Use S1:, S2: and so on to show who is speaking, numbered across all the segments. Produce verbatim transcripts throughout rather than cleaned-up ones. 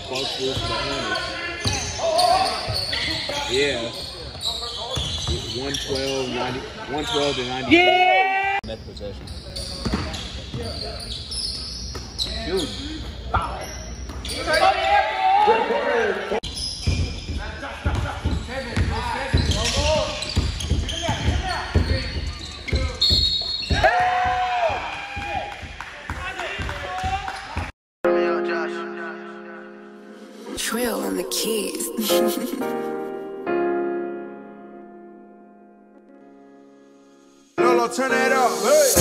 S1: responsible for the Hornets. Yeah. one twelve, ninety, one twelve to ninety.
S2: Yeah!
S1: Next possession.
S2: Dude. Foul.
S3: Trill on the keys.
S4: Lolo, turn that up, hey!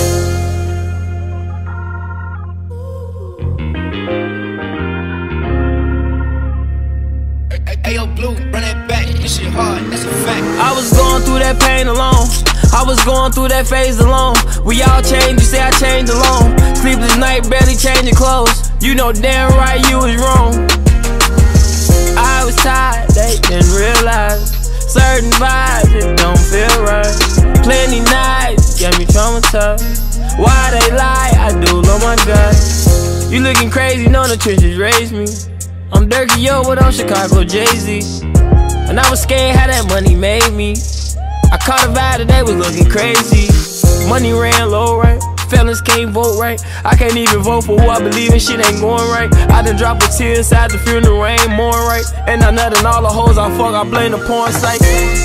S5: Ayo, Blue, run it back, this shit hard, that's a fact.
S6: I was going through that pain alone. I was going through that phase alone. We all changed, you say I changed alone. Sleepless night, barely changing clothes. You know damn right you was wrong. I was tired, they didn't realize certain vibes, it don't feel right. Plenty nights, get me traumatized. Why they lie, I do love my God. You looking crazy, know the trenches raised me. I'm Dirky Yo, what up, Chicago Jay-Z. And I was scared how that money made me. I caught a vibe today, was looking crazy. Money ran low, right? Fellas can't vote right. I can't even vote for who I believe in, shit ain't going right. I done dropped a tear inside the funeral, ain't more right. And I nut and all the hoes I fuck, I blame the porn site.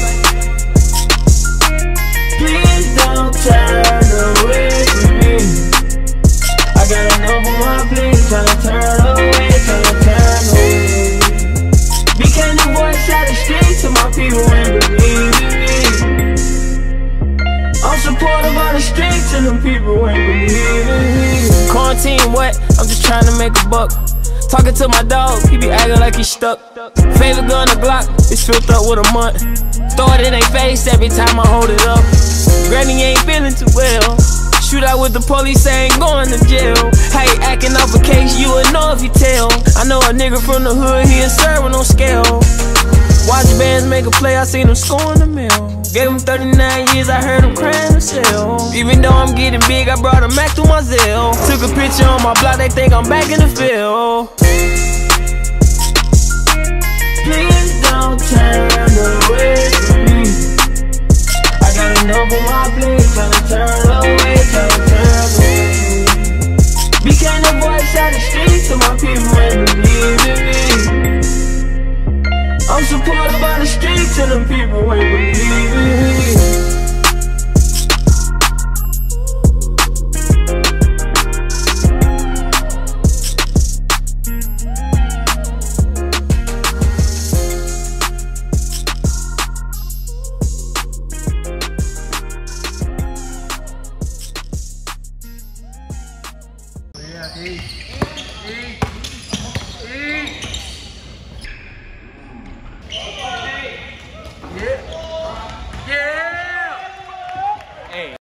S6: Please don't turn away from me. I got enough on my plate, tryna turn away, tryna turn away. Became the voice out the street to my people and believe in me. I'm supportive of the streets and them people ain't believing me. Quarantine what? I'm just trying to make a buck. Talking to my dog, he be acting like he's stuck. Favorite gun, a Glock, it's filled up with a month. Throw it in their face every time I hold it up. Granny ain't feeling too well. Shoot out with the police, ain't going to jail. How you acting off a case, you would know if you tell. I know a nigga from the hood, he a serving on scale. Watch bands make a play, I seen him scoring the mill. Gave him thirty-nine years, I heard him crying himself. Even though I'm getting big, I brought him back through my Zelle. Took a picture on my block, they think I'm back in the field. Please don't turn away from me. I got enough on my plate, tryna turn away, tryna turn away. Became the voice out the street to my people and believe in me. I'm supported by the streets and them people ain't believe in me.
S4: Yeah, eat, eat.